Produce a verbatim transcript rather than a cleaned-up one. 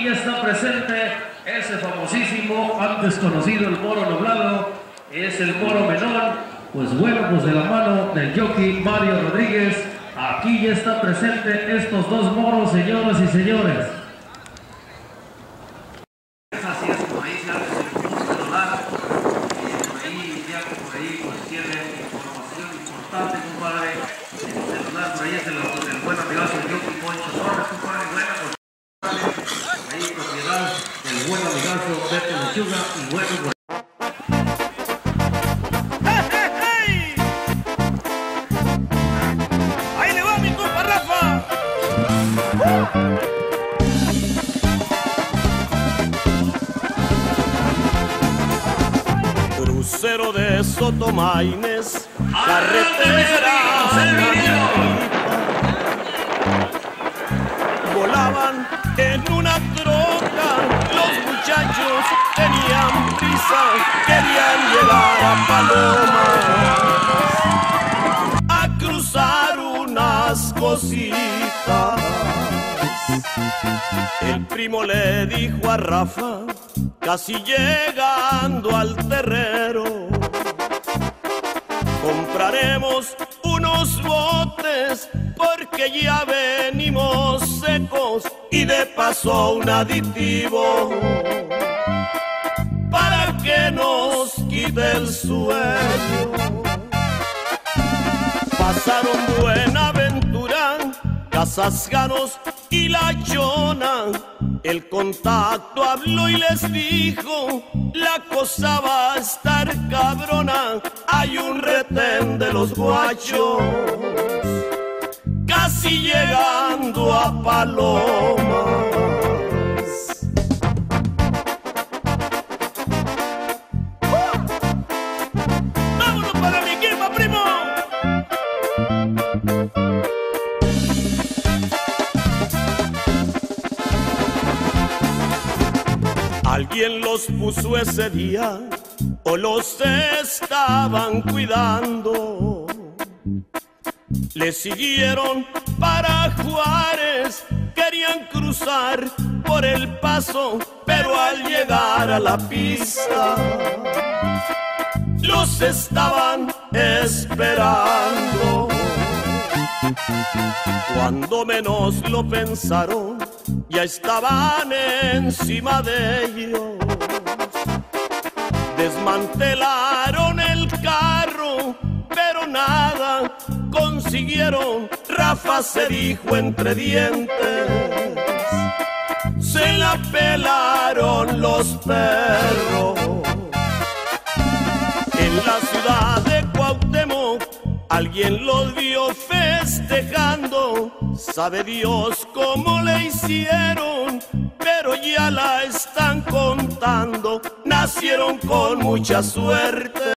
ya está presente ese famosísimo, antes conocido el moro nublado, es el moro menor. Pues bueno, pues de la mano del jockey Mario Rodríguez, aquí ya está presente estos dos moros, señoras y señores. Así es, por ahí se abre el celular, por ahí ya por ahí pues tiene información importante, compadre. El celular por ahí es el, el buen amigazo del jockey Poncho Torres, compadre, buena, pues ahí propiedad del buen amigazo Beto Lechuga y bueno, por crucero de Sotomaines, carretera, volaban en una troca, los muchachos tenían prisa, querían llegar a Palomas, a cruzar unas cositas. El primo le dijo a Rafa, casi llegando al terrero, compraremos unos botes porque ya venimos secos y de paso un aditivo para que nos quite el sueño. Pasaron Buenaventura, Casasganos y La Chona. El contacto habló y les dijo, la cosa va a estar cabrona, hay un retén de los guachos, casi llegando a Palomas. ¡Vámonos para mi equipo, primo! ¿Alguien los puso ese día o los estaban cuidando? Le siguieron para Juárez, querían cruzar por El Paso, pero al llegar a la pista los estaban esperando. Cuando menos lo pensaron, ya estaban encima de ellos. Desmantelaron el carro, pero nada consiguieron. Rafa se dijo entre dientes, se la pelaron los perros. En la ciudad de Cuauhtémoc alguien los vio festejando, sabe Dios cómo le hicieron, pero ya la están contando, nacieron con mucha suerte.